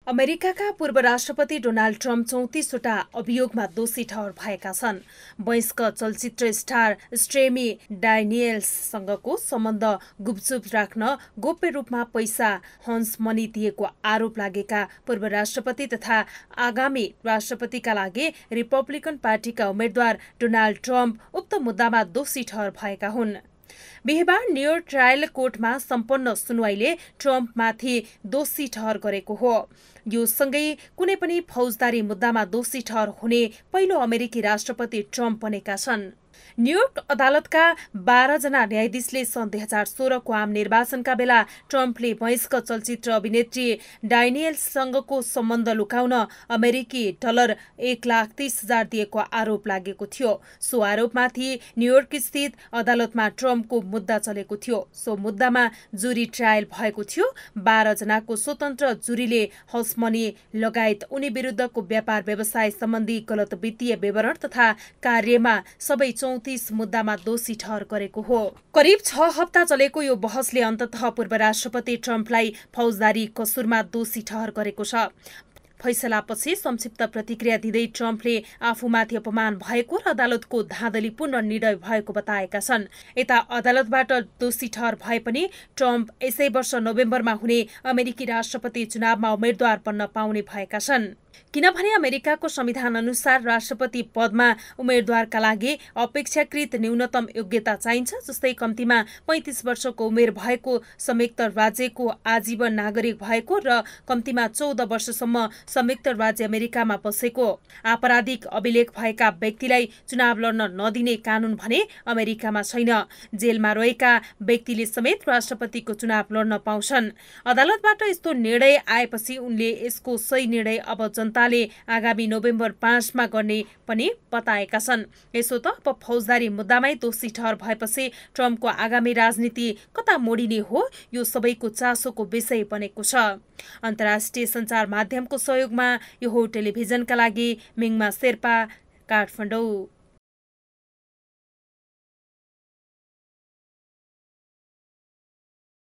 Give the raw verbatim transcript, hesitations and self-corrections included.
अमेरिकाका पूर्व राष्ट्रपति डोनाल्ड ट्रम्प चौतिसवटा अभियोगमा दोषी ठहर भएका छन्। वयस्क चलचित्र स्टार स्ट्रेमी डानियल्ससँगको सम्बन्ध गुपचुप राख्न गोप्य रूपमा पैसा हन्स मनी दिएको आरोप लागेका पूर्व राष्ट्रपति तथा आगामी राष्ट्रपतिका लागि रिपब्लिकन पार्टीका उम्मेद्वार डोनाल्ड ट्रम्प उक्त मुद्दामा दोषी ठहर भएका हुन्। बिहिबार न्युयोर्क ट्रायल कोर्टमा सम्पन्न सुनवाईले ट्रम्पमाथि दोषी ठहर गरेको हो। यो सँगै कुनै पनि फौजदारी मुद्दामा दोषी ठहर हुने पहिलो अमेरिकी राष्ट्रपति ट्रम्प बनेका छन्। न्युयोर्क अदालतका बाह्र जना न्यायाधीशले सन् दुई हजार सोह्रको आम निर्वाचनका बेला ट्रम्पले वयस्क चलचित्र अभिनेत्री डानियल्ससँगको सम्बन्ध लुकाउन अमेरिकी डलर एक लाख तीस हजार दिएको आरोप लागेको थियो। सो आरोपमाथि न्युयोर्क स्थित अदालतमा ट्रम्पको मुद्दा चलेको थियो। सो मुद्दामा जुरी ट्रायल भएको थियो। बाह्र जनाको स्वतन्त्र जुरीले हौस मनी लगायत उनी विरुद्धको व्यापार व्यवसाय सम्बन्धी गलत वित्तीय विवरण तथा कार्यमा सबै चौतिस मुद्दामा दोषी ठहर गरेको हो। करिब छ हप्ता चलेको यो बहसले अन्ततः पूर्व राष्ट्रपति ट्रम्पलाई फौजदारी कसुरमा दोषी ठहर गरेको छ। फैसलापछि संक्षिप्त प्रतिक्रिया दिँदै ट्रम्पले आफूमाथि अपमान भएको र अदालतको धाँधलीपूर्ण निर्णय भएको बताएका छन्। यता अदालतबाट दोषी ठहर भए पनि ट्रम्प यसै वर्ष नोभेम्बरमा हुने अमेरिकी राष्ट्रपति चुनावमा उम्मेद्वार बन्न पाउने भएका छन्। किनभने अमेरिकाको संविधान अनुसार राष्ट्रपति पदमा उम्मेद्वारका लागि अपेक्षाकृत न्यूनतम योग्यता चाहिन्छ, जस्तै कम्तीमा पैंतिस वर्षको उमेर भएको, संयुक्त राज्यको आजीवन नागरिक भएको र कम्तीमा चौध वर्षसम्म संयुक्त राज्य अमेरिकामा बसेको। आपराधिक अभिलेख भएका व्यक्तिलाई चुनाव लड्न नदिने कानून भने अमेरिकामा छैन। जेलमा रहेका व्यक्तिले समेत राष्ट्रपतिको चुनाव लड्न पाउँछन्। अदालतबाट यस्तो निर्णय आएपछि उनले यसको सही निर्णय अब जनताले आगामी नोभेम्बर पाँचमा गर्ने पनि बताएका छन्। यसो त अब फौजदारी मुद्दामै दोषी ठहर भएपछि ट्रम्पको आगामी राजनीति कता मोडिने हो, यो सबैको चासोको विषय बनेको छ। अन्तर्राष्ट्रिय सञ्चार माध्यमको सहयोगमा यो टेलिभिजनका लागि मिङमा शेर्पा, काठमाडौँ।